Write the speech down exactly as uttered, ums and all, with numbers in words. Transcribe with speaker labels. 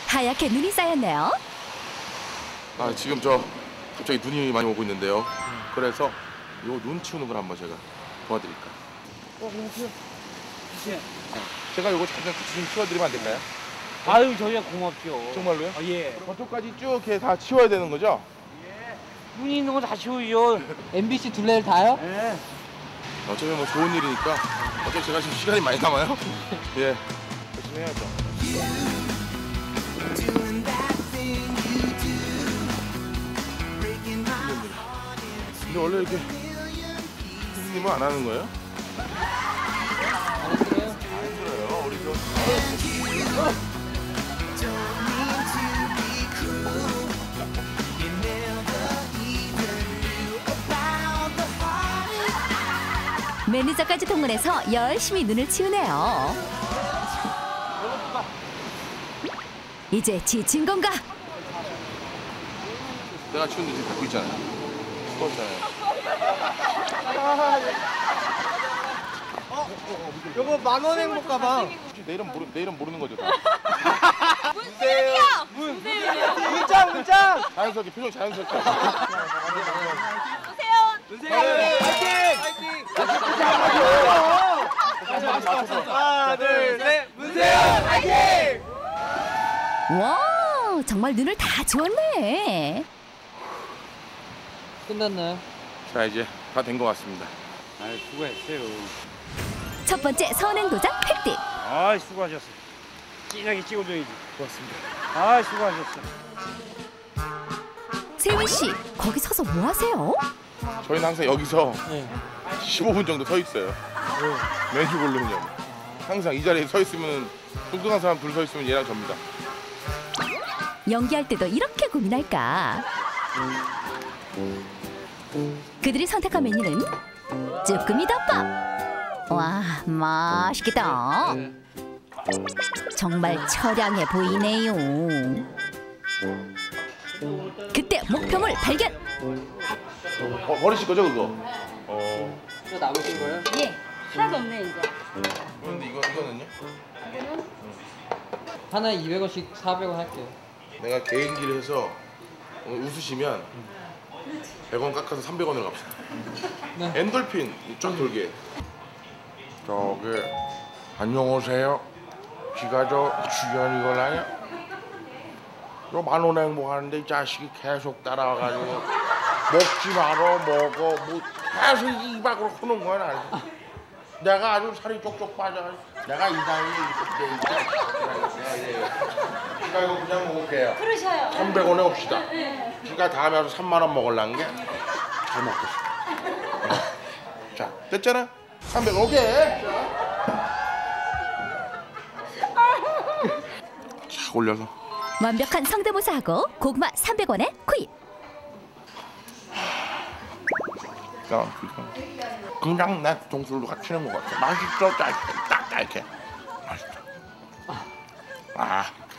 Speaker 1: 하얗게 눈이 쌓였네요.
Speaker 2: 아 지금 저 갑자기 눈이 많이 오고 있는데요. 그래서 요 눈 치우는 걸 한번 제가 도와드릴까요?
Speaker 3: 어, 그렇죠. 예.
Speaker 2: 제가 요거 잠깐 같이 좀 치워드리면 안 될까요?
Speaker 3: 아유, 저희가 고맙죠.
Speaker 2: 정말로요?
Speaker 3: 아, 예.
Speaker 2: 저쪽까지 쭉 이렇게 다 치워야 되는 거죠?
Speaker 3: 예. 눈이 있는 거 다 치우죠.
Speaker 4: 엠비씨 둘레를 다요?
Speaker 3: 예.
Speaker 2: 어차피 뭐 좋은 일이니까 어차피 제가 지금 시간이 많이 남아요. 예, 열심히 해야죠. 근데 원래 이렇게 선생님은 안 하는 거예요?
Speaker 4: 안 했어요?
Speaker 2: 안 힘들어요. 우리 저
Speaker 1: 매니저까지 동원해서 열심히 눈을 치우네요. 이제 지친 건가?
Speaker 2: 내가 치운데 지금 갖고 있잖아요. 수고했잖아요.
Speaker 5: 요거 만원 행복 가방.
Speaker 2: 혹시 내 이름 모르 내 이름 모르는 거죠? 다?
Speaker 5: 문세윤이요. 문세윤이요. 문짱 문짱.
Speaker 2: 자연스럽게 표정 자연스럽게.
Speaker 5: 문세윤. 화이팅. 하나 둘 셋. 문세윤 화이팅.
Speaker 1: 와, 정말 눈을 다 치웠네.
Speaker 4: 끝났나요?
Speaker 2: 자 이제 다 된 것 같습니다.
Speaker 3: 아유, 수고했어요.
Speaker 1: 첫 번째 선행 도장 획득.
Speaker 3: 아이, 수고하셨어요. 진하게 찍어줘야지. 고맙습니다. 아이, 수고하셨어.
Speaker 1: 세훈 씨, 거기 서서 뭐 하세요?
Speaker 2: 저희는 항상 여기서
Speaker 4: 네.
Speaker 2: 십오 분 정도 서 있어요. 메뉴 고르면요. 항상 이 자리에 서 있으면 뚱뚱한 사람 둘 서 있으면 얘랑 접니다.
Speaker 1: 연기할 때도 이렇게 고민할까? 그들이 선택한 메뉴는 쭈꾸미 덮밥. 와, 맛있겠다. 정말 처량해 보이네요. 그때 목표물 발견.
Speaker 2: 어, 버리실 거죠 그거? 어.
Speaker 4: 이거 남으신 거예요?
Speaker 6: 예, 하나도 없네 이제.
Speaker 2: 그런데 이거 이거는요?
Speaker 4: 하나에 이백 원씩 사백 원 할게요.
Speaker 2: 내가 개인기를 해서 오늘 웃으시면 백 원 깎아서 삼백 원으로 갑시다.
Speaker 4: 네.
Speaker 2: 엔돌핀 쫙 돌게. 저기 안녕하세요. 지가 저 주연 이걸라요? 저 만원 행복하는데 이 자식이 계속 따라와가지고 먹지 말어 먹어 뭐 계속 입 밖으로 흐는 거야 나는. 내가 아주 살이 쪽쪽 빠져가지고 내가 이 나이에 이렇게 지가 이거 그냥 먹을게요.
Speaker 6: 그러셔요.
Speaker 2: 삼백 원에 옵시다. 지가 다음에 와서 삼만 원 먹으려는 게 잘 먹겠어. 자, 됐잖아? 삼백 원 오케이. 자, 올려서.
Speaker 1: 완벽한 성대모사하고 고구마 삼백 원에 구입.
Speaker 2: 야, 그냥 내 동술로 같이 치는 것 같아. 맛있어, 짤, 딱, 짤게. 맛있다. 아.